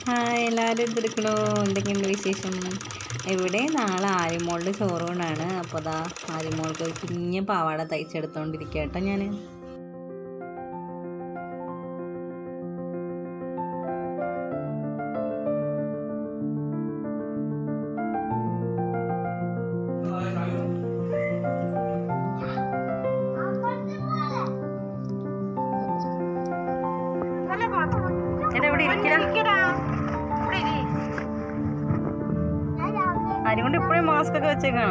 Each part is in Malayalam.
ഹായ്, എല്ലാവരും എന്തെടുക്കണോ? എന്തൊക്കെയുണ്ട് വിശേഷം? ഇവിടെ നാളെ ആര്യമോളുടെ ചോറൂണാണ്. അപ്പോൾ അതാ ആര്യമോൾക്ക് ഒരു കുഞ്ഞ് പാവാട തയ്ച്ചെടുത്തോണ്ടിരിക്കുക കേട്ടോ ഞാൻ. ആര്യകൊണ്ട് ഇപ്പോഴും മാസ്ക് ഒക്കെ വെച്ചേക്കാണോ?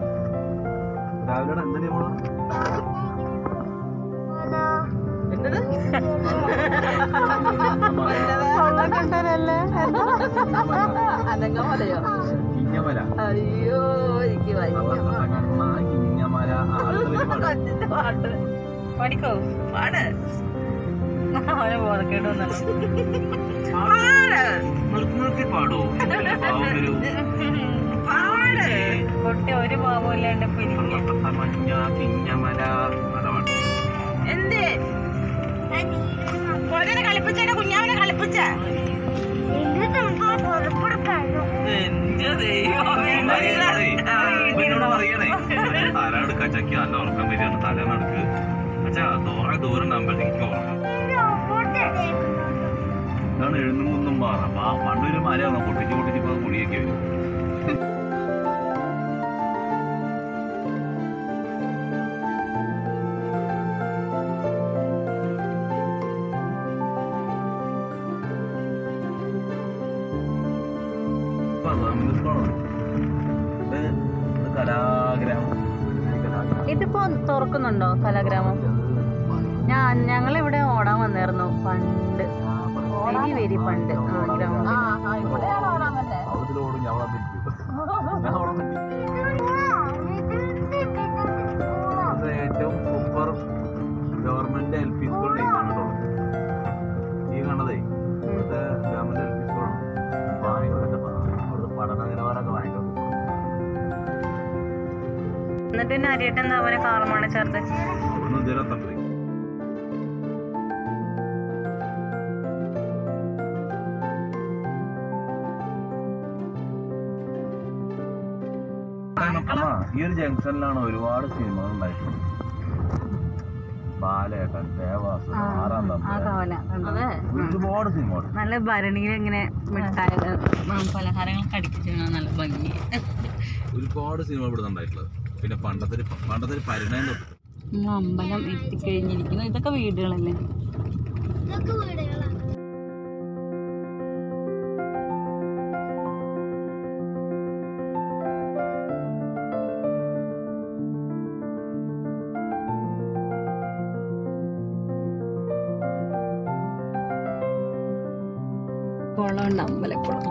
അയ്യോ എനിക്ക് പഠിക്കോ പാട് അവനെ ബോധക്കേട് വന്നല്ലോ. കുട്ടി ഒരു പാവം ഇല്ലാണ്ട് എന്ത് കളിപ്പിച്ചേ കുഞ്ഞാവിനെ കളിപ്പിച്ച തലടുക്കച്ചക്ക് നല്ല ഉറക്കം വരികയാണ്. തലനടുക്ക് ദൂരം നമ്പത്തേക്ക് ഉറക്കം ഇതാണ് എഴുന്നൂന്നും പാറ. പണ്ടൊരു മലയാണോ പൊട്ടിച്ച് പൊട്ടിച്ചിപ്പോ കുടിയൊക്കെ വരും. ഇതിപ്പോ തുറക്കുന്നുണ്ടോ കലാഗ്രാമം? ഞങ്ങളിവിടെ ഓടാൻ വന്നായിരുന്നു പണ്ട്, വെരി പണ്ട്. ഏറ്റവും super government L P school ഈ കണ്ടതേ ഇവിടുത്തെ ഗവൺമെന്റ് എൽ പി സ്കൂളാണ്. അവിടുത്തെ പഠന നിലവാരമൊക്കെ ഭയങ്കര. എന്നിട്ട് പിന്നെ അരിയട്ടൻ അവനെ കാറമാണ് ചേർത്ത് അവിടുന്ന് ഇതുവരെ തപ്പി ഈ ഒരു ജംഗ്ഷനിലാണ് ഒരുപാട് സിനിമകൾ ഉണ്ടായിട്ടുള്ളത്. ബാലേട്ടൻ, ദേവാസുരം, ആറാം തമ്പുരാൻ, ഒരുപാട് സിനിമകൾ. നല്ല ഭരണിയിൽ ഇങ്ങനെ മിഠായി പലഹാരങ്ങളൊക്കെ അടിച്ചിട്ട് നല്ല ഭംഗി. ഒരുപാട് സിനിമ ഇവിടെ ഉണ്ടായിട്ടുള്ളത്. പിന്നെ പണ്ടത്തെ പരിണയം തൊട്ട് അമ്പലം എത്തിക്കഴിഞ്ഞിരിക്കുന്നു. ഇതൊക്കെ വീടുകളല്ലേ? കുളമുണ്ട്, അമ്പലക്കുളം.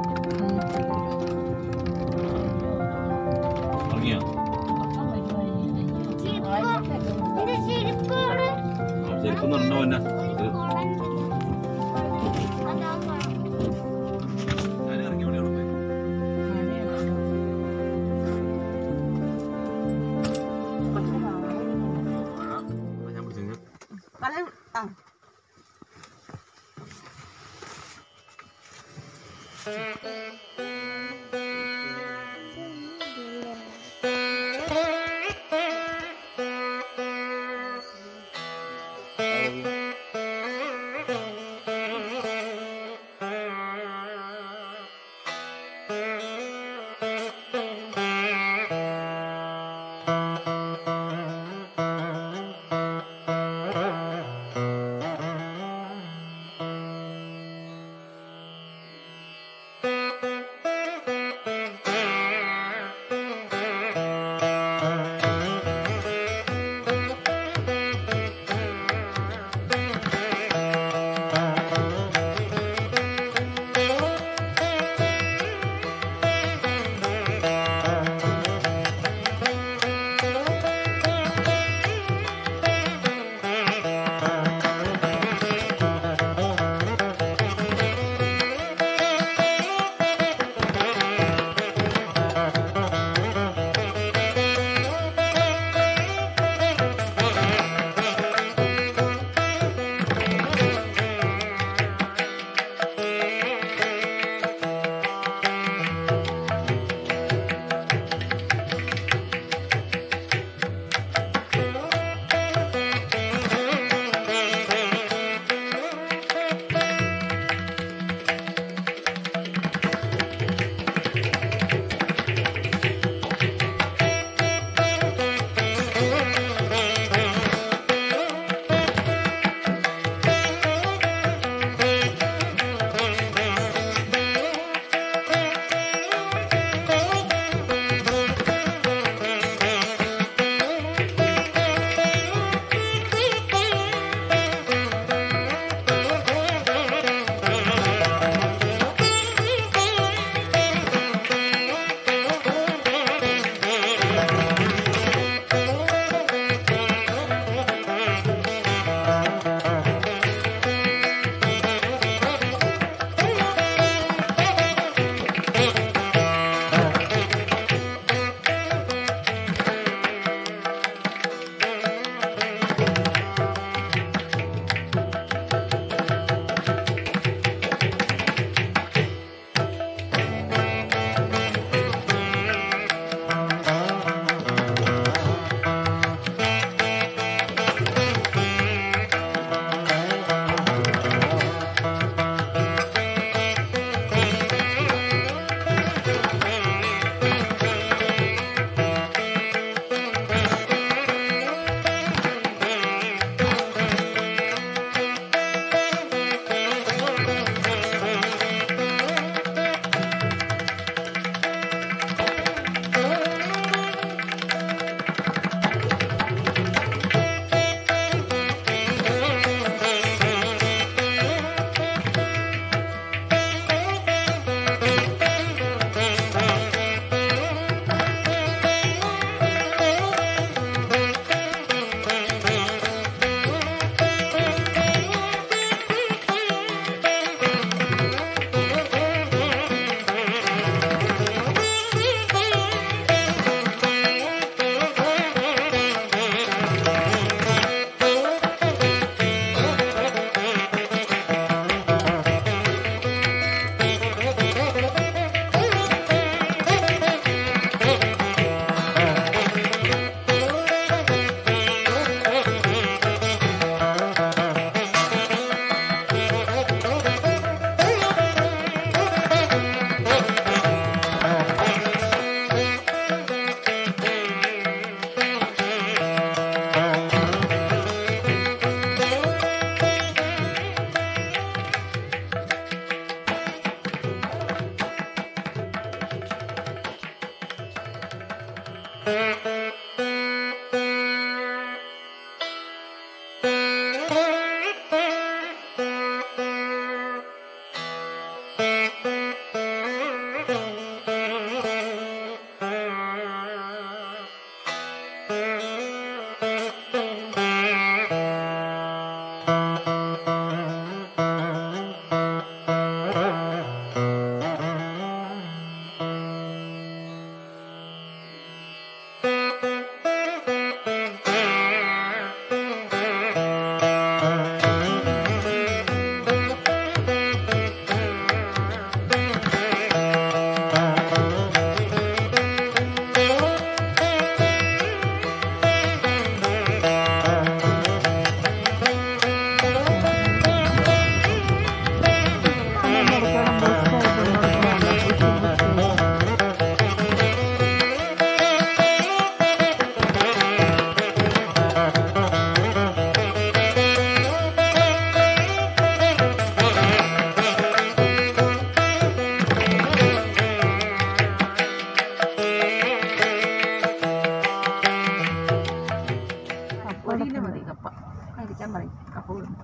കപ്പ കഴിക്കാൻ പറയും കപ്പ കൊടുക്കും.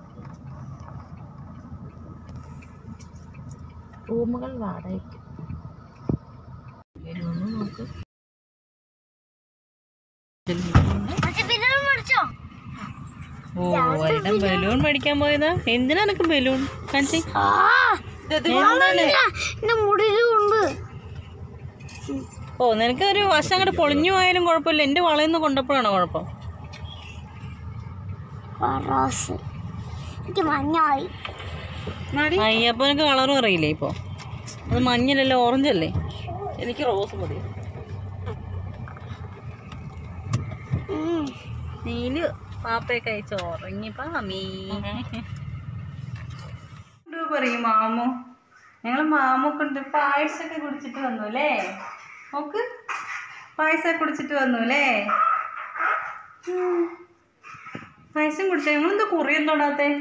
റൂമുകൾ വാടകയ്ക്ക്. നോക്ക് ഓ ഒരിടം ബലൂൺ മേടിക്കാൻ പോയതാ. എന്തിനാ നിനക്ക് ബലൂൺ കാണിച്ചേ? ഓ നിനക്ക് ഒരു വശം അങ്ങോട്ട് പൊളിഞ്ഞു പോയാലും കുഴപ്പമില്ല. എന്റെ വളയിൽ നിന്ന് കൊണ്ടപ്പോഴാണോ കുഴപ്പം? അയ്യപ്പോ നിനക്ക് കളറും അറിയില്ലേ? ഇപ്പൊ അത് മഞ്ഞലല്ലേ, ഓറഞ്ച് അല്ലേ? എനിക്ക് റോസ് മതി. നീല് പാപ്പയൊക്കെ അയച്ചു ഉറങ്ങിപ്പാ മമ്മീ പറയും മാമു. ഞങ്ങൾ മാമൊക്കെ പായസമൊക്കെ കുടിച്ചിട്ട് വന്നു അല്ലേ? നോക്ക്, പായസം കുടിച്ചിട്ട് വന്നു അല്ലേ? പായസം കുടിച്ചോ? ഞങ്ങളെന്താ കുറിയും തൊടാത്തെ?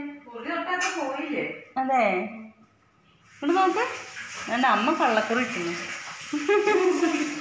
അതെ, ഇവിടെ നോക്ക്, എൻ്റെ അമ്മ കള്ളക്കുറി ഇട്ടുന്നു.